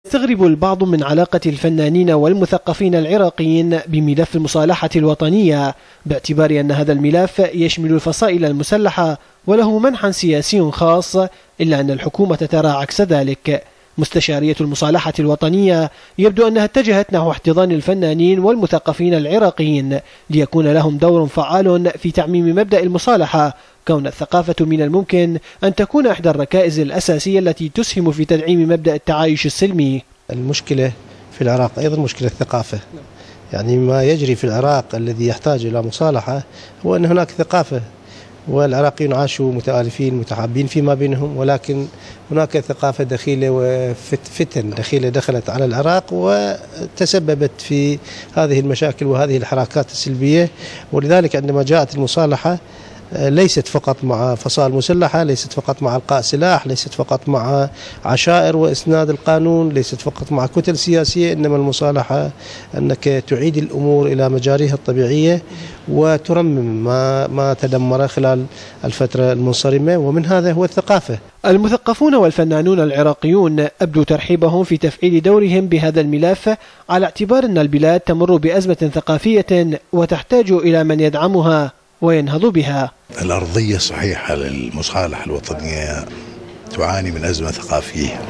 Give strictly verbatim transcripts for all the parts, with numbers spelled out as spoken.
يستغرب البعض من علاقة الفنانين والمثقفين العراقيين بملف المصالحة الوطنية، باعتبار أن هذا الملف يشمل الفصائل المسلحة وله منحى سياسي خاص، إلا أن الحكومة ترى عكس ذلك. مستشارية المصالحة الوطنية يبدو أنها اتجهت نحو احتضان الفنانين والمثقفين العراقيين ليكون لهم دور فعال في تعميم مبدأ المصالحة، كون الثقافة من الممكن أن تكون إحدى الركائز الأساسية التي تسهم في تدعيم مبدأ التعايش السلمي. المشكلة في العراق أيضا مشكلة ثقافة، يعني ما يجري في العراق الذي يحتاج إلى مصالحة هو أن هناك ثقافة، والعراقيون عاشوا متآلفين متحابين فيما بينهم، ولكن هناك ثقافة دخيلة وفتن دخيلة دخلت على العراق وتسببت في هذه المشاكل وهذه الحركات السلبية. ولذلك عندما جاءت المصالحة ليست فقط مع فصائل مسلحة، ليست فقط مع إلقاء سلاح، ليست فقط مع عشائر وإسناد القانون، ليست فقط مع كتل سياسية، إنما المصالحة أنك تعيد الأمور إلى مجاريها الطبيعية وترمم ما ما تدمر خلال الفترة المنصرمة، ومن هذا هو الثقافة. المثقفون والفنانون العراقيون أبدوا ترحيبهم في تفعيل دورهم بهذا الملف، على اعتبار أن البلاد تمر بأزمة ثقافية وتحتاج إلى من يدعمها وينهض بها. الأرضية صحيحة للمصالحة الوطنية تعاني من أزمة ثقافية.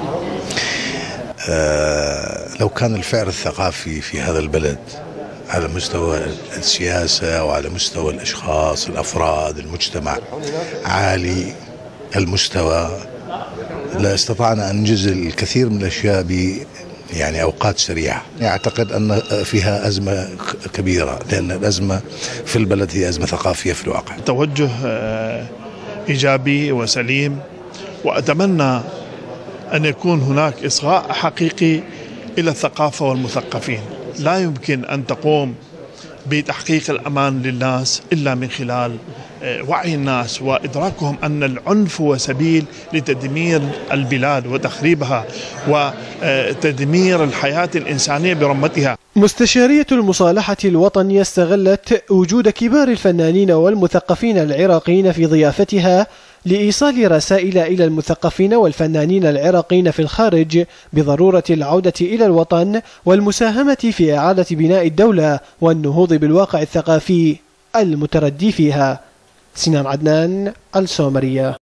أه لو كان الفعل الثقافي في هذا البلد على مستوى السياسة وعلى مستوى الأشخاص الأفراد المجتمع عالي المستوى، لا استطعنا أن ننجز الكثير من الأشياء ب يعني أوقات سريعة. أعتقد أن فيها أزمة كبيرة، لأن الأزمة في البلد هي أزمة ثقافية في الواقع. توجه إيجابي وسليم، وأتمنى أن يكون هناك إصغاء حقيقي إلى الثقافة والمثقفين. لا يمكن أن تقوم بتحقيق الأمان للناس إلا من خلال وعي الناس وإدراكهم أن العنف هو سبيل لتدمير البلاد وتخريبها وتدمير الحياة الإنسانية برمتها. مستشارية المصالحة الوطنية استغلت وجود كبار الفنانين والمثقفين العراقيين في ضيافتها لإيصال رسائل إلى المثقفين والفنانين العراقيين في الخارج بضرورة العودة إلى الوطن والمساهمة في إعادة بناء الدولة والنهوض بالواقع الثقافي المتردي فيها. سنان عدنان، السومرية.